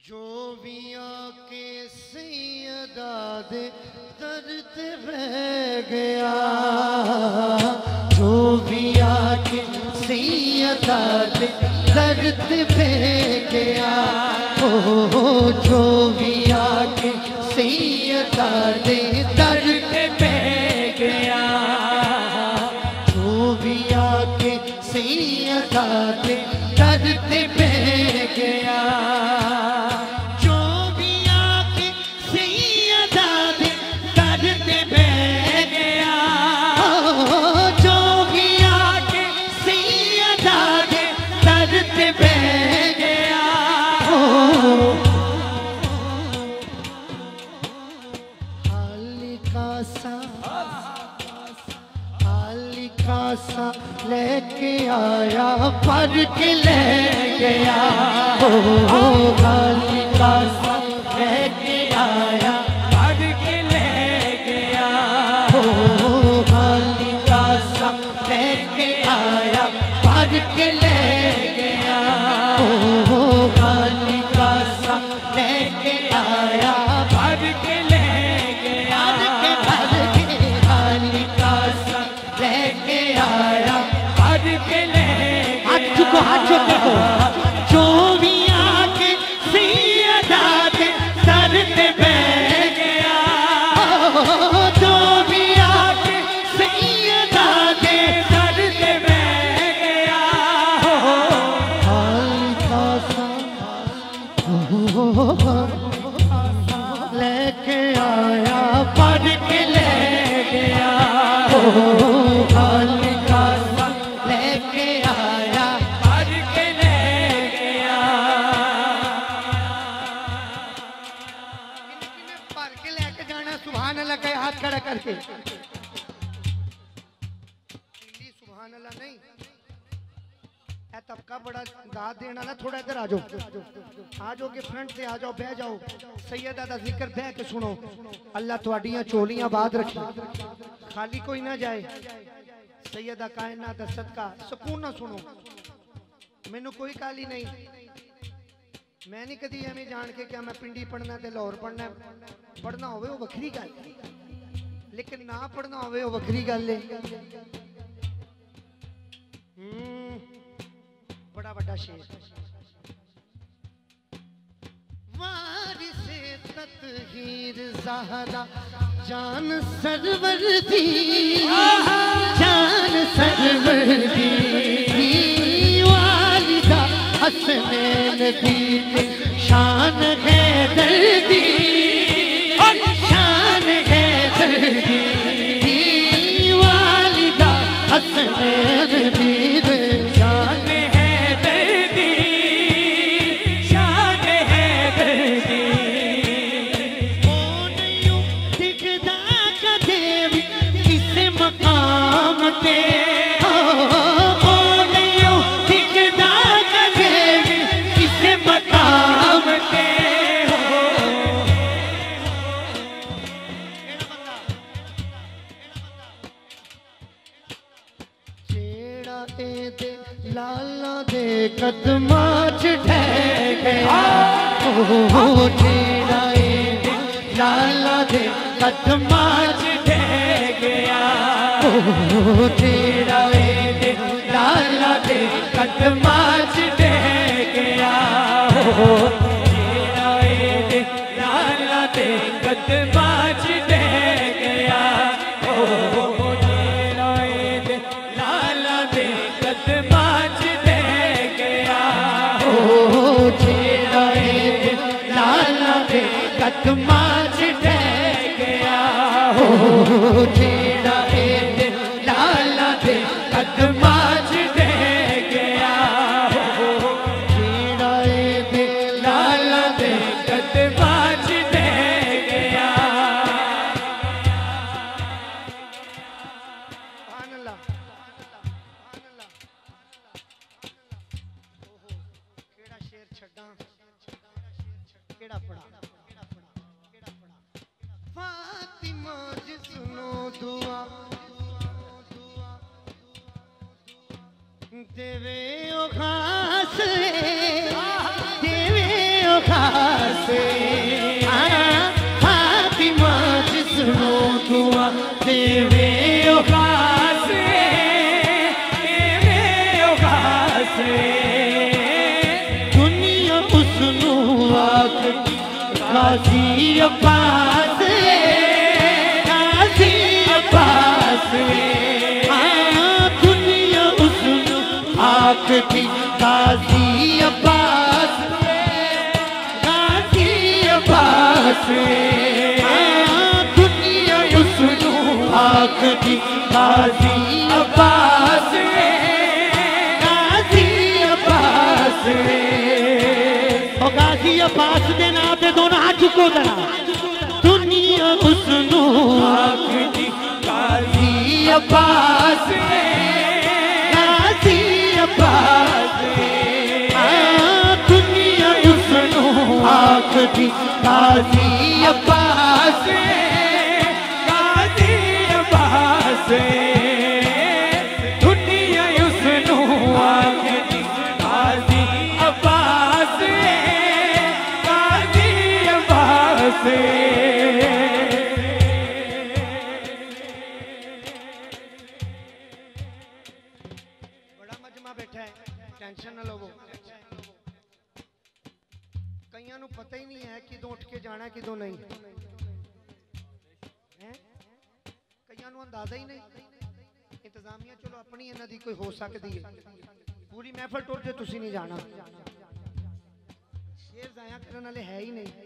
जो भी आके सैयदा दे दर्द बह गया, जो भी आके सैयदा दे दर्द बह गया, ओ जो भी आके सैयदा दे दर्द बह गया, जो भी आके सैयदा दे दर्द बह गया, लेके आया भर के ले गया, ओ खाली का सा लेके आया भर के ले गया, ओ खाली का सा लेके आया भर के ले गया, ओ खाली का सा लेके आया भर के ले गया, खाली का सा लेके आया हाथ देखो, जो भी आके सैयदा दे दर्द बह गया, जो भी आके सैयदा दे दर्द बह गया, हल्का सा लेके आया पढ़ के ले गया, हल्का सा लेके आया लगे हाथ खड़ा करके सुभान अल्लाह नहीं है तबका बड़ा दाद देना ना, थोड़ा इधर आ जाओ के फ्रंट से आ जाओ, बह जाओ, सैयदा दा जिक्र बह के सुनो, अल्लाह तुहाडियां चोलियां बाद रखे, खाली कोई ना जाए, सैयदा कायनात दा सदका सुकून ना सुनो, मैनू कोई काली नहीं, मैं नहीं कदी एवं जान के क्या मैं पिंडी पढ़ना ते लाहौर पढ़ना, पढ़ना होवे वो वखरी गल, लेकिन ना पढ़ना होवे वो वखरी गल है। बड़ा बड़ा शेर, वारिसे तत्हीर ज़हरा जान सरवर दी, जान सरवर दी, वालिदा हसनैन दी शान है दर्दी, शान है दर्दी, वालिदा हसनैन दी शान है दर्दी, शान है दर्दी, कौन यूं दिखदा कदे भी किस मकाम ते, लाला दे कदमां च ठह गया, ओ तेरा लाला दे कदमां च ठह गया, ओ तेरा लाला दे कदमां च ठह गया, ओ तेरा लाला दे कदमां च ठह गया, ओ तेरा लाला दे कदमां लाला दे कदमां च ठह गया, हो तेरा लाला दे कदमां च ठह गया, हो तेरा लाला दे कदमां च ठह गया। सुभान अल्लाह, केड़ा शेर छड्डा, केड़ा पढ़ा, फातिमा जी सुनो दुआ, देवे ओ खास, देवे ओ खास, से फातिमा जिसनो दुआ देवे ओ खासे दुनिया उसनु आखदी गाजी अब्बास गाजी अब्बास दुनिया उसनु आखदी गाजी अब्बास गाजी अब्बास दुनिया उसनु आखदी गाजी अब्बास गाजी अब्बास दे नाम पे दोनों हाथ चुको जरा दुनिया उसनु आखदी गाजी अब्बास गाजी अब्बास दुनिया उसनु आखदी गाजी अब्बास गाजी अब्बास दुनिया उसनु आखदी गाजी अब्बास गाजी अब्बास बड़ा मजमा बैठा है, टेंशन ना लो। कईयां नू पता ही नहीं है किदों उठ के जाना किदों नहीं है, कईयां नू अंदाजा ही नहीं। इंतजामिया चलो अपनी इन्हां दी कोई हो सकती है, पूरी महफिल टुर जे तुसी नहीं जाना, शेर जाया करने वाले है ही नहीं।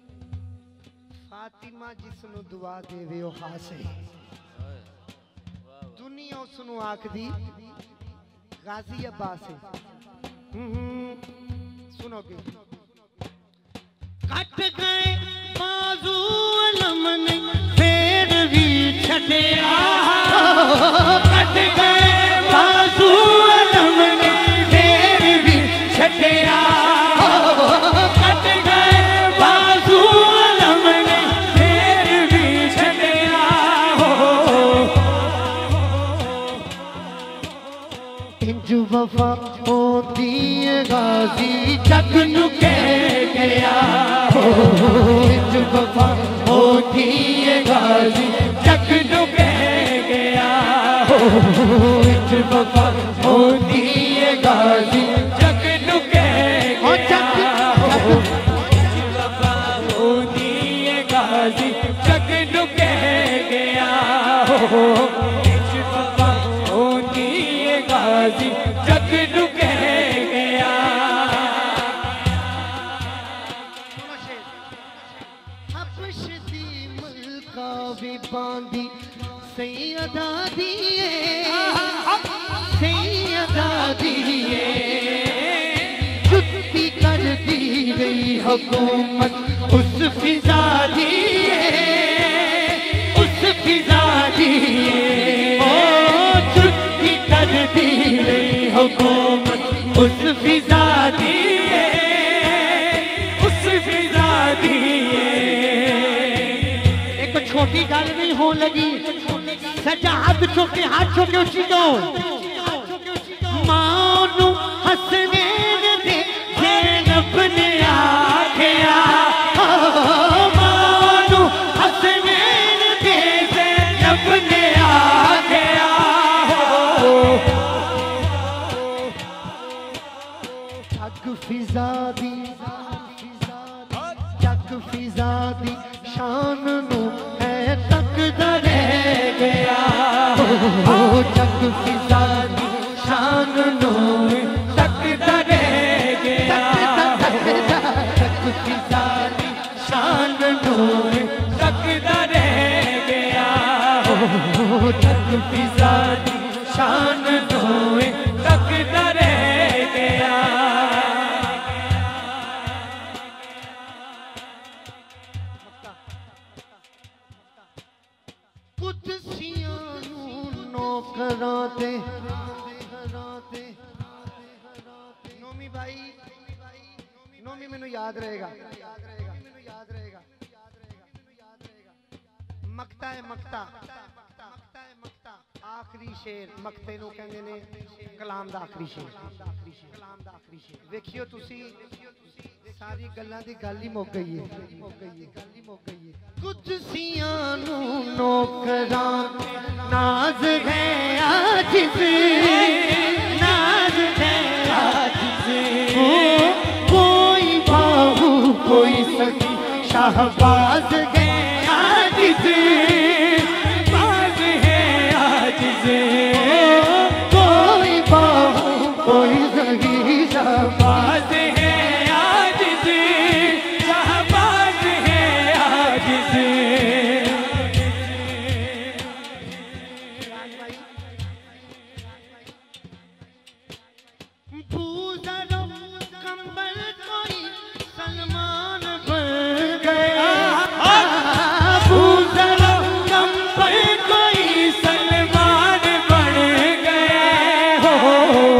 फातिमा जिसनु दुआ देवे ओ खासे दुनिया उसनु आखदी गाजी अब्बास सुनोगे। कट गए बाजू अलम ने फिर भी छटिया कट गए बाजू अलम ने फिर भी छटिया कट गए बाजू अलम ने फिर भी छटिया इंज वफा होती है गाजी जग नु कह गया इंज वफा होती है गाजी जग नु कह गया इंज वफा होती है गाजी जग नु कह गया इंज वफा होती है गाजी जग नु कह गया इंज वफा होती है गाजी जग नु कह गया। हबश दी मुल्का भी बांधी सैयदा दिए सैयदा दिए जुत्ती कर दी गई हुकूमत उस फिजा दिए उस फिजा दिए ओ जुत्ती कर दी गई हुकूमत उस फिजा दिए उस फिजा दिए। एक छोटी गल नहीं हो लगी सजा हाथ चुके हाथ चुके उसी को मानू हसनैन दे ज़ैनब ने आखिया मानू हसनैन दे ज़ैनब ने आखिया जग फिजा दी जग फिजा दी शान नू है तकदा रह गया जग फिजा दी शान नू तकदा रह गया जग फिजा दी शान नू तकदा रह गया जग फिजा दी शान नू तकदा रह गया। कुदसियां नू नौकरां ते नोमी भाई, नोमी मैनू याद रहेगा, मकता है मकता, आखिरी शेर मक्ते नूं कहंदे ने कलाम दा आखिरी शेर। कलाम दा आखिरी शेर वेखियो तुसी सारी गल्लां दी गल ही मुक गई है, गल ही मुक गई है। कुदसियां नूं नौकरां नाज है आज से, नाज है आज से। कोई बाहू कोई सखी शाहबाज है आज से, बाज है आज से। कोई बाहू कोई सखी शाहबाज है आज से, शाहबाज है आज से। पूजरो कंबल कोई सलमान बन गया, पूजरो कंबल कोई सलमान बन गए हो।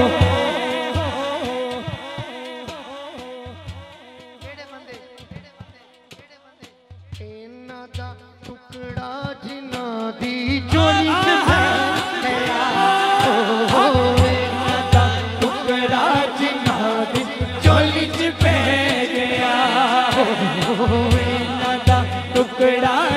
इन्हां दा टुकड़ा जिन्हां दी चोली च पै गया, इन्हां दा टुकड़ा जिन्हां दी चोली च पै गया, इन्हां दा टुकड़ा